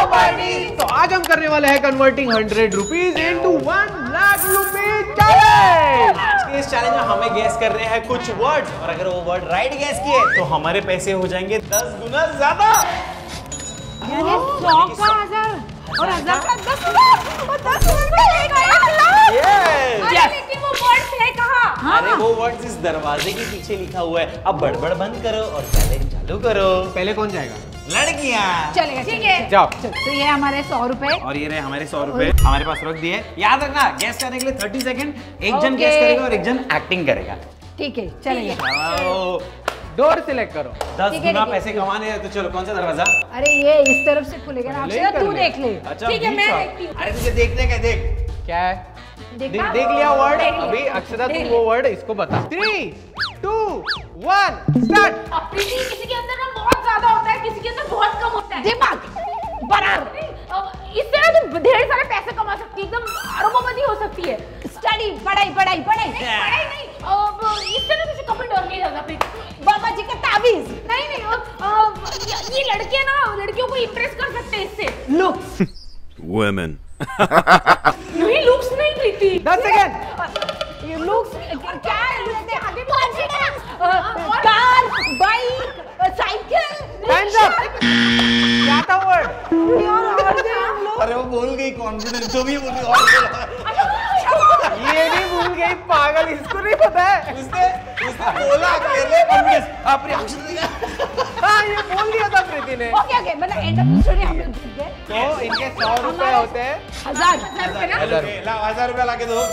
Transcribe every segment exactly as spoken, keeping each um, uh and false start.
Party. तो आज हम करने वाले हैं converting hundred rupees into one lakh rupees challenge. आज के इस चैलेंज में हमें गैस कर रहे हैं कुछ वर्ड्स और अगर वो वर्ड राइट गैस किए तो हमारे पैसे हो जाएंगे दस गुना ज्यादा। यानी सौ का हजार और हजार का दस गुना और दस गुना एक लाख। यस। लेकिन वो वर्ड है कहाँ? अरे वो वर्ड्स इस दरवाजे के पीछे लिखा हुआ है। अब बड़बड़ बंद करो और चैलेंज चालू करो। पहले कौन जाएगा? लड़कियां। चलेगा ठीक है। जाओ। तो ये हमारे सौ रुपए और ये रहे हमारे सौ रुपए हमारे पास रख दिए। याद रखना गैस करने के लिए थर्टी सेकंड, एक जन गैस करेगा और एक जन एक्टिंग करेगा। ठीक है चलेगा। डोर सिलेक्ट करो। दस गुना पैसे कमाने हैं तो चलो कौन सा दरवाजा? अरे ये इस तरफ से खुलेगा ना। पहले ही अक्षरा कर तू ले। देख ले। अच्छा ठीक है बीच मैं का। देखती हूँ। अरे तुझे देखने का देख। क्या है? देखा? देख लिया वर्ड। देख लिया। अभी अक्षरा देख तुम लिया। वो वर्ड इसको बता। Three two one start. Preeti किसी के अंदर ना बहुत ज्यादा होता है, किसी के अंदर बहुत कम होता है। दिमाग बराबर। इससे ना तुम ढेर सारे पैसे कमा सकती है, एकदम अरबोपति हो सकती है। स्टडी पढ़ाई पढ़ाई पढ़ाई पढ़ाई नहीं, अब इससे ना तुझे कभी डर नहीं लगता प्रीति। बाबा जी का ताबीज। नहीं नहीं, अब, अब, ये ये लड़के ना लड़कियों को इम्प्रेस कर सकते हैं इससे। Looks Women. नहीं लुक्स नहीं प्रीति। दस सेकेंड। ये लुक्स क्या है? लुक्स आगे Confidence, car bike cycle. Times up. क्या था वर्ड? यार और दे हम लोग। अरे वो बोल गई कॉन्फिडेंस जो भी बोल गई और बोला। ये भी भूल गई पागल, इसको नहीं पता है। उसने उसने बोला अकेले कॉन्फिडेंस अपनी अक्षर दिखा। हाँ ये बोल दिया था प्रीति ने। ओके ओके मतलब एंड ऑफ द स्टोरी हम लोग जीत गए। तो इनके सौ रुपए होते हैं हजार हजार रुपए ना। हजार। ला हजार रुपया ला के दो।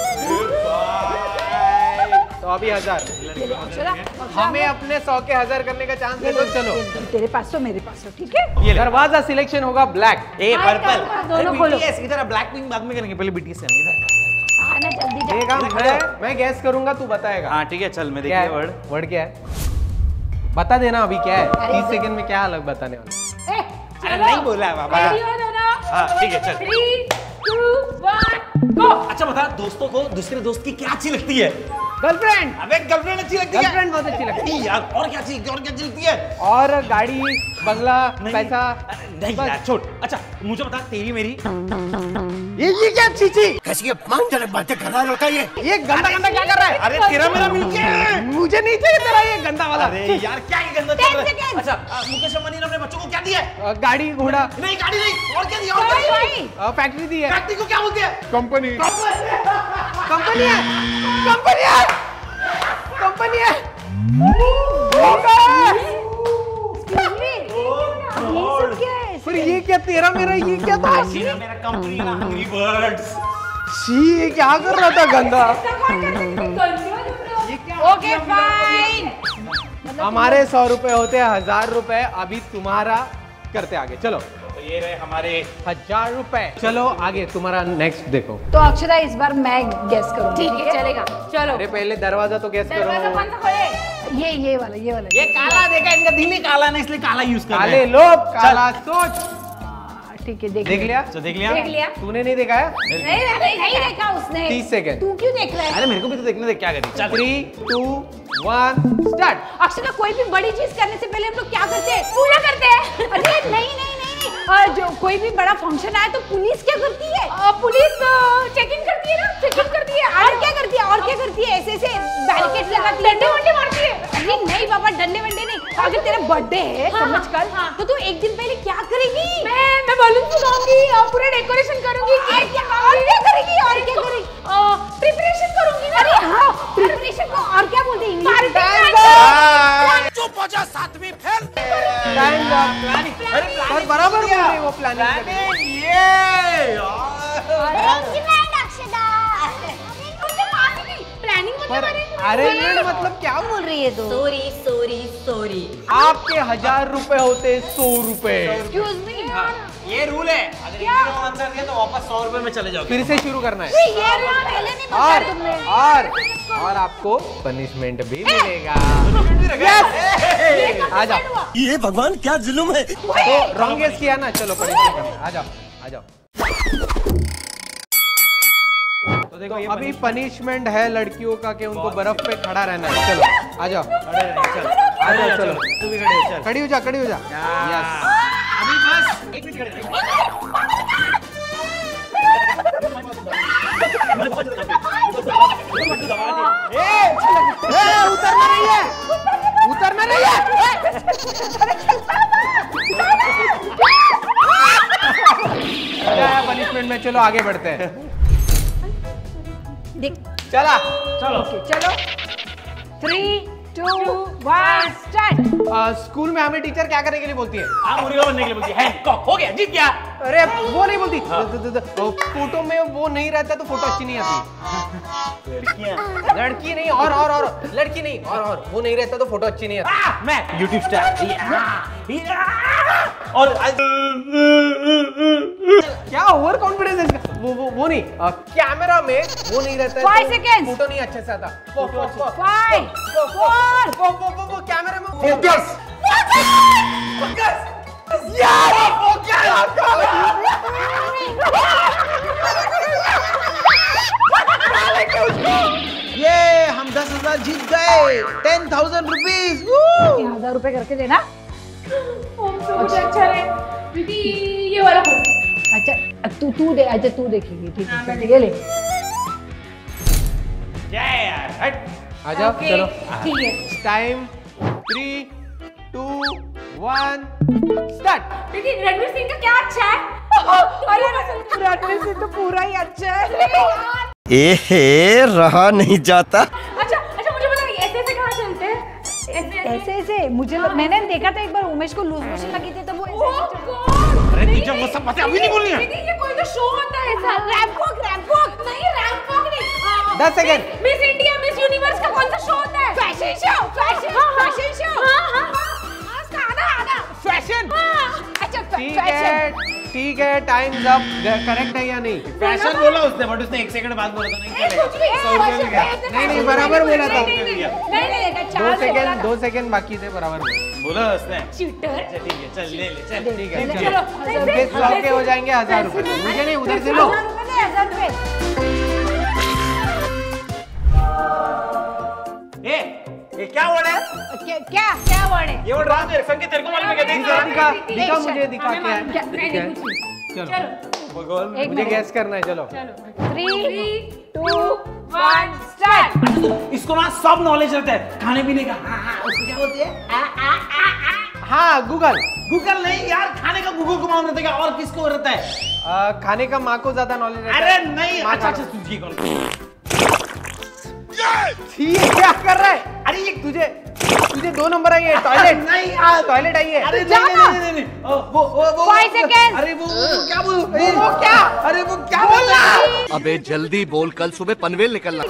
तो अभी हजार। अक्षरा हमें अपने सौ के हजार करने का चांस दे दो। चलो तेरे पास तो मेरे पास तो ठीक है। ये दरवाजा सिलेक्शन होगा ब्लैक। ए हाँ, पर्पल। दोनों खोलो। बीटीएस इधर ब्लैक पिंक बाद में करेंगे, पहले बीटीएस करेंगे इधर। आना जल्दी जा। देखा मैं मैं गैस करूंगा तू बताएगा। हां ठीक है चल मैं क्या देखिए है वर्ड। वर्ड क्या है? बता देना अभी क्या है। अरे तीस तो- सेकंड में क्या अलग बताने वाला। ए, अरे चलो। नहीं बोला है बाबा। रेडी हो दोनों? हाँ, ठीक है, चल। Three two one go. अच्छा बता दोस्तों को दूसरे दोस्त की क्या अच्छी लगती है? गर्लफ्रेंड। अबे गर्लफ्रेंड अच्छी लगती है। गर्लफ्रेंड बहुत अच्छी लगती नहीं यार और क्या अच्छी और क्या अच्छी लगती है? है। और गाड़ी बंगला नहीं, पैसा। अरे नहीं बस। यार छोड़। अच्छा मुझे बता तेरी मेरी। ये ये क्या चीची? कैसी ये अपमानजनक बातें कर रहा होता है ये? ये गंदा गंदा क्या कर रहा है? अरे तेरा मेरा मिलके है। मुझे नहीं चाहिए तेरा ये गंदा वाला। अरे यार क्या ये गंदा चल रहा है? अच्छा अ, मुकेश अंबानी ने अपने बच्चों को क्या दिया है? अ, गाड़ी घोड़ा नहीं गाड़ी नहीं और क्या दिया? और क्या दिया? भाई अ, फैक्ट्री दी है। फैक्ट्री को क्या बोलते हैं? कंपनी कंपनी है कंपनी है कंपनी है। एक्सक्यूज मी ये सब क्या है? फिर ये क्या तेरा मेरा ये क्या था? तेरा मेरा कंपनी ना हंग्री बर्ड्स। छी ये क्या कर रहा था गंदा? Okay fine. हमारे सौ रुपए होते हैं हजार रुपए। अभी तुम्हारा करते आगे चलो। तो ये रहे हमारे हजार रुपए। चलो आगे तुम्हारा नेक्स्ट देखो। तो अक्षरा इस बार मैं गेस करूंगी। ठीक है चलेगा चलो। अरे पहले दरवाजा तो गैस दरवाजा करो। कौन सा खोले? ये ये वाला ये वाला ये काला देखा इनका दिल ही काला है ना इसलिए काला यूज कर रहे काले हैं। लोग काला सोच। हाँ, ठीक है देख देख लिया? तो देख लिया? देख लिया? तूने नहीं देखा है? नहीं अरे नहीं नहीं देखा उसने। तीस सेकंड। तू क्यों देख रहा है? अरे मेरे को भी तो देखने दे क्या करी। चल three two one start. Akshara कोई भी बड़ी चीज करने से पहले हम लोग क्या करते हैं? पूजा करते हैं। अरे नहीं नहीं नहीं और जो कोई भी बड़ा फंक्शन आए तो पुलिस क्या करती है? अ, पुलिस चेकिंग करती है ना, चेकिंग करती है। और क्या करती है? और क्या करती है? ऐसे ऐसे बैरिकेड लगाती है। डंडे वंडे मारती है। अरे नहीं बाबा डंडे वंडे नहीं। अगर तेरा बर्थडे है हाँ, समझ कर हाँ। तो तू एक दिन पहले क्या करेगी? मैं मैं बलून फुलाऊंगी, अ, पूरा डेकोरेशन करूंगी, और केक क्या और क्या करेगी? और क्या करेगी? प्रिपरेशन करूंगी ना। अरे हाँ प्रिपरेशन को और क्या बोलते हैं इंग्लिश में? चुप हो जा सातवीं फेल। टाइम अरे बराबर बोल रही है वो प्लानिंग। ये प्लानिंग पर अरेंजमेंट मतलब क्या बोल रही है? तो सॉरी सॉरी सॉरी। आपके हजार रुपए होते सौ रुपए। एक्सक्यूज मी ये रूल है अगर एक आंसर दिया तो वापस सौ रुपए में चले जाओ। फिर से शुरू करना है। ये रूल पहले नहीं बताया और तुमने। और और आपको पनिशमेंट भी मिलेगा। ये कब आ जाओ। decide हुआ? ये भगवान क्या जुल्म है? तो रॉन्ग गेस किया ना, चलो पनिशमेंट करते हैं। आ जाओ आ जाओ। तो देखो तो ये अभी पनिशमेंट है लड़कियों का कि उनको बर्फ पे खड़ा रहना है। चलो आ जाओ खड़े रह, चल आ जाओ चलो। तू भी खड़े हो, चल खड़ी हो जा खड़ी हो जा। यस अभी बस एक मिनट खड़े उतरना नहीं है, उतरना नहीं है। पनिशमेंट में चलो आगे बढ़ते हैं। चला चलो चलो three two one start. School में हमें टीचर क्या करने के लिए बोलती है? आप मुर्गा बनने के लिए बोलती है। हैंकॉक हो गया, जीत गया। अरे वो नहीं बोलती। फोटो में वो नहीं रहता तो फोटो अच्छी नहीं आती। लड़कियां, लड़की नहीं, और और और लड़की नहीं, और और वो नहीं रहता तो फोटो अच्छी नहीं आती। आ, मैं यूट्यूब स्टार। और क्या ओवर कॉन्फिडेंस है इसका? वो वो वो नहीं, कैमरा में वो नहीं रहता है Five तो seconds. फोटो नहीं अच्छे से आता। फोटो फाइव फोर वो वो वो वो कैमरा में फोकस यार वो क्या ये हम दस हजार जीत गए, टेन थाउजेंड रुपीज। हजार रुपए करके देना। ओम तो मुझे अच्छा है दीदी, ये वाला हो। अच्छा तू तू दे, अच्छा तू देखेगी, ठीक है ठीक है ले। यार हट। आ जाओ Okay, चलो। ठीक है। Time three two one start. दीदी रणवीर सिंह का क्या अच्छा है? अरे रणवीर सिंह तो पूरा ही अच्छा है। एहे रहा नहीं जाता। अच्छा अच्छा मुझे बताओ ऐसे ऐसे कहाँ चलते हैं? ऐसे ऐसे ऐसे मुझे लग- मैंने देखा था एक बार उमेश को लूज मोशन लगी थी तो वो ऐसे ऐसे चल- अरे टीचर वो सब बातें अभी नहीं बोलनी है। दीदी ये कोई तो शो होता है ऐसा। रैंप वॉक रैंप वॉक नहीं, रैंप वॉक नहीं। दस second. Miss India miss universe का कौन सा शो होता है? Fashion show, fashion fashion show. हां हां हां आधा आधा फैशन। अच्छा ठीक है ठीक है, टाइम्स अप। करेक्ट है या नहीं? फैशन बोला उसने, बट उसने एक सेकंड बाद बोला था नहीं चलेगा। कुछ भी सौ रुपये मिल गया। नहीं नहीं बराबर बोला था। नहीं नहीं नहीं दो चार सेकेंड दो सेकेंड बाकी थे, बराबर बोला। बोला उसने। चीटर। अच्छा ठीक है, चल ले ले चल। ठीक है चलो, चलो। चलो। सबके सबके हो जाएंगे हजार रुपए। मुझे नहीं, उधर से लो। हजार रुपए दे, हजार रुपए। ए ये क्या वर्ड है? क्या क्या क्या वर्ड है? ये वर्ड रॉन्ग है। संकेत तेरे को मालूम है क्या? देख दिखा दिखा दिखा मुझे दिखा हमें क्या है? मालूम क्या- क्या है? चलो भगवान एक मुझे मिनट। गैस करना है। चलो थ्री टू वन स्टार्ट। इसको ना सब नॉलेज रहता है खाने पीने का। हाँ हाँ उसको क्या बोलते हैं? हाँ गूगल। गूगल नहीं यार, खाने का गूगल को मालूम रहता है क्या? और किसको रहता है? आ, खाने का माँ को ज्यादा नॉलेज रहता अरे है। नहीं। माँ अच्छा का- अच्छा तुझे कौन? छी, ये क्या कर रहा है? अरे ये तुझे तुझे दो नंबर आई है। टॉयलेट नहीं यार। टॉयलेट आई है। अरे नहीं नहीं नहीं नहीं। ओ, वो वो वो Five seconds. अरे वो वो क्या बोल? वो वो क्या? अरे वो क्या बोल रहा है? अबे जल्दी बोल, कल सुबह पनवेल निकलना।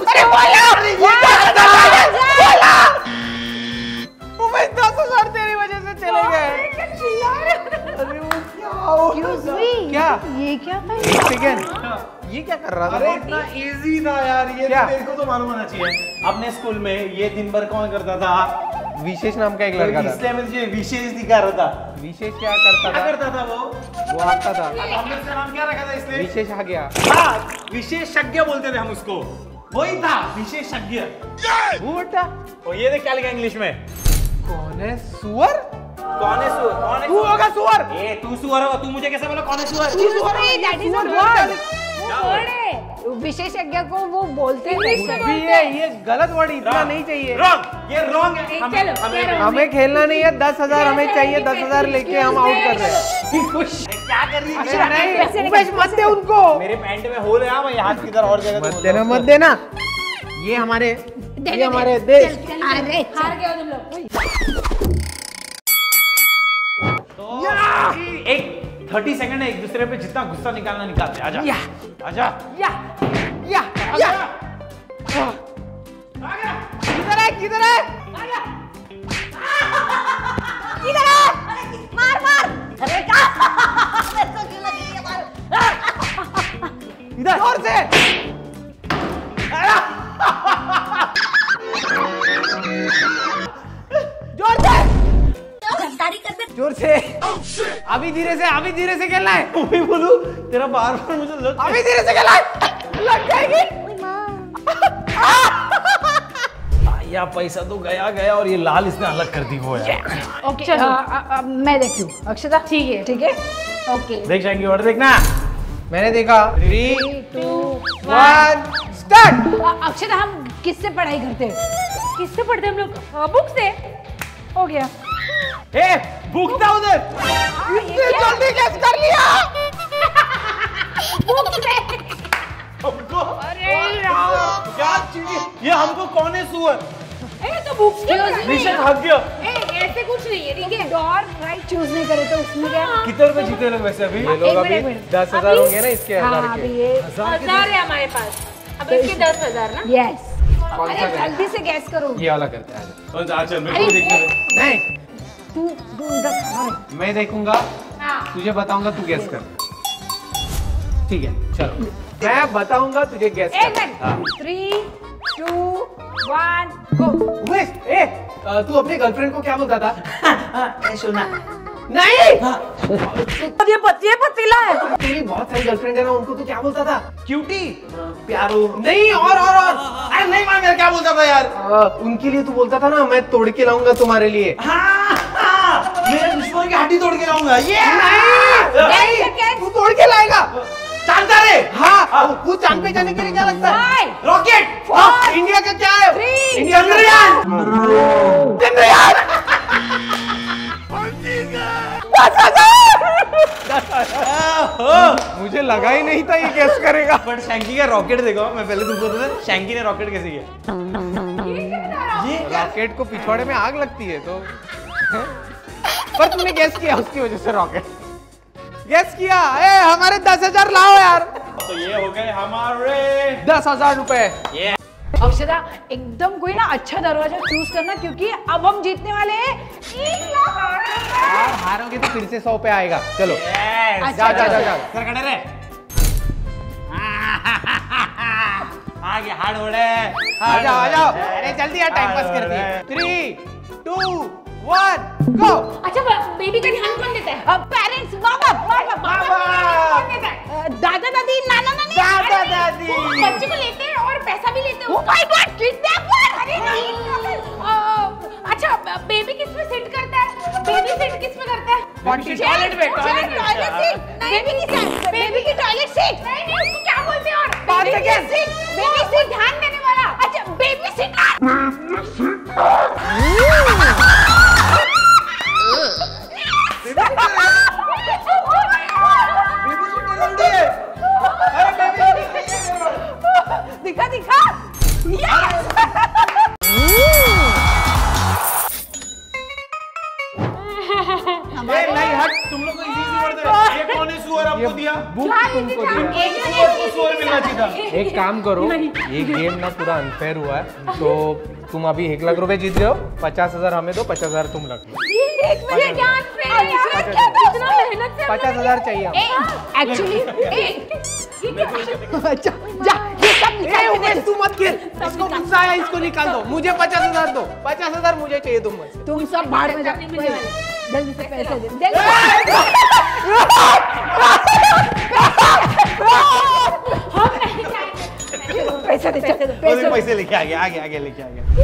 उमेश दस हजार तेरी वजह से चले गए। अरे वो क्या हो? Excuse me, क्या? ये क्या था? एक सेकेंड, ये क्या कर रहा था? अरे इतना इजी था यार ये। क्या? तो तेरे को तो मालूम होना चाहिए। अपने स्कूल में ये दिन भर कौन करता था? विशेष नाम का एक लड़का था। इसलिए मुझे विशेष दिखा रहा था। विशेष क्या करता क्या था? करता था वो? वो आता था। हमने उसका नाम क्या रखा था इसलिए? विशेष आ गया। हाँ, विशेषज्ञ बोलते थे हम उसको। वही था विशेषज्ञ। वो बेटा और ये देख क्या लिखा इंग्लिश में? कौन है? सुअर? कौन है सुअर? कौन है तू होगा सुअर। ए तू सुअर होगा। तू मुझे कैसे बोला कौन है सुअर? Excuse me, that is a सुअर word. क्या वो word है। विशेषज्ञ को वो बोलते हैं। कुछ भी है, ये गलत वर्ड इतना नहीं चाहिए। रॉन्ग, ये रॉन्ग है। चलो, हमें चलो। हमें हमें खेलना नहीं है। दस हजार हमें चाहिए। दस हजार लेके हम आउट कर रहे हैं। क्या कर रही है? अरे नहीं, उमेश मत दे उनको। मेरे पैंट में होल है। हाँ, मैं हाथ किधर और जगह मत देना मत देना। ये हमारे ये हमारे देश। अरे हार गए तुम लोग। एक थर्टी सेकंड है, एक दूसरे पे जितना गुस्सा निकालना निकालते। आजा या आजा या या या किधर है किधर है? इधर आ! मार मार। अरे क्या? मेरे को क्यों लगी ये मार? इधर जोर से। जोर से जोर से। अभी धीरे से अभी धीरे से खेलना है। मैं बोलूं तेरा बार बार मुझे लग अभी धीरे से खेलना है। लग जाएगी। या पैसा तो गया गया और ये लाल इसने अलग कर दी वो यार। ओके चलो मैं देखती हूँ। अक्षता ठीक है ठीक है ओके। देख जाएंगे और देखना। मैंने देखा। Three two one start. Akshata हम किससे पढ़ाई करते हैं? किससे पढ़ते हम लोग? बुक से। हो गया। ए बुक था उधर। इसने जल्दी गेस कर लिया। बुक से। हमको अरे यार क्या चीज़? ये हमको कौन है सुअर? ए तो बुक्स के निशान हक गया। ए ऐसे कुछ नहीं है, ठीक है? डॉर राइट चूज नहीं करे तो उसमें क्या? कितने रुपए जीते लोग वैसे अभी? ये लोग अभी दस हजार होंगे ना इसके हाँ हजार अभी के। ये हजार है हमारे पास। अब इसके दस हजार ना? यस। अरे जल्दी से गैस करो। ये वाला करते हैं। और जा चल मेरे को देखने दे। नहीं तू तू इधर मैं देखूंगा, हाँ। तुझे बताऊंगा, तू गैस कर। ठीक है चलो, मैं बताऊंगा तुझे गैस एक कर। Minute. Three two one go. Umesh, ए अ, तू अपनी गर्लफ्रेंड को क्या बोलता था? ए सुना। नहीं ये पति ये पतीला है। तेरी बहुत सारी गर्लफ्रेंड है ना, उनको तू क्या बोलता था? क्यूटी, प्यारो। नहीं और और और अरे नहीं मार, मेरा क्या बोलता था यार? अ, उनके लिए तू बोलता था ना, मैं तोड़ के लाऊंगा तुम्हारे लिए। हाँ, हाँ, मेरे दुश्मन की हड्डी तोड़ के लाऊंगा। ये नहीं, तू तोड़ के लाएगा। जानता रे? हाँ, वो चांद पे जाने के लिए क्या लगता है? रॉकेट। हाँ, इंडिया का क्या है? इंडिया चंद्रयान। चंद्रयान। मुझे लगा ही नहीं था ये गैस करेगा। बट शैंकी का रॉकेट देखो, मैं पहले तुमको बता था शैंकी ने रॉकेट कैसे किया? ये रॉकेट को पिछवाड़े में आग लगती है तो पर तूने गैस किया उसकी वजह से रॉकेट गैस किया। ए हमारे दस हजार लाओ यार। तो ये हो गए हमारे दस हजार रुपए। ये अक्षता एकदम कोई ना अच्छा दरवाजा चूज करना, क्योंकि अब हम जीतने वाले हैं एक लाख रुपए। यार हारोगे तो फिर से सौ पे आएगा। चलो Yes. जा जा जा जा। सर खड़े रे। आ गया हार्ड ओड़े। आ जाओ आ जाओ। अरे जल्दी यार, टाइम पास कर दिए। Three two one go. अच्छा बेबी का ध्यान कौन देता है? पेरेंट्स, माँ बाप, माँ बाप, माँ कौन देता है? बाप, दादा दादी, नाना नानी, दादा दादी। वो बच्चे को लेते हैं और पैसा भी लेते हैं। Oh my God, kidnapper! अरे नहीं। अ, अच्छा बेबी किस में सेट करता है? बेबी सेट किस में करता है? टॉयलेट में, टॉयलेट में। टॉयलेट सीट, बेबी की सीट, बेबी की टॉयलेट सीट। नहीं नहीं उसको क्या बोलते हैं? और पाँच baby second. Seat, baby seat ध्यान देने वाला। अच्छा बेबी सीट। दिखा दिखा। नहीं हट, तुम लोग को इजी इजी वर्ड दे। ये कौन है सुअर आपको दिया? बुक तुमको दिया। एक सुअर को सुअर मिलना चाहिए था। एक काम करो, ये गेम ना पूरा अनफेयर हुआ है, तो तुम अभी एक लाख रुपए जीत रहे हो। पचास हजार हमें दो, पचास हजार तुम रख लो। एक मिनट यार कितना मेहनत से पचास हजार चाहिए हमें। एक्चुअली जा जा ये सब ए निकाल उमेश दे। तू मत खेल, इसको गुस्सा आया, इसको निकाल दो। मुझे पचास हजार दो, पचास हजार मुझे चाहिए तुम बस। तुम सब भाड़ में जाओ। जल्दी से पैसे दे जल्दी। पैसे दे पैसे दे वो भी पैसे लेके आ गया, आगे आगे लेके आ गया।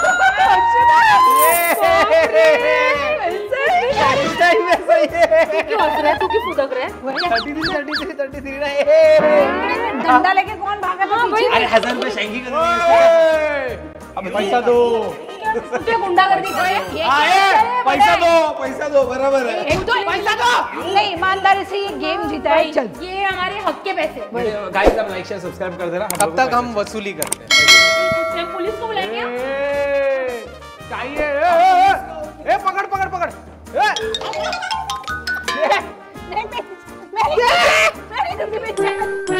क्यों हंस रहा है? तू क्यों फुदक रहा है? Thirty three thirty three thirty three डंडा लेके कौन भागा था पीछे? अरे हसन पे शैंकी कर दी। अब पैसा दो। क्या गुंडागर्दी कर रहा है? ये आए, क्या पैसा दो, पैसा दो, बराबर है। एक तो पैसा दो। नहीं ईमानदारी से ये गेम जीता है। चल ये हमारे हक के पैसे। गाइस आप लाइक शेयर सब्सक्राइब कर देना। तब तक हम वसूली करते हैं। हम पुलिस को बुलाएंगे। ए, चाहिए। ए, ए, ए, पकड़ पकड़ पकड़। ए, नहीं, मेरी मेरी मेरी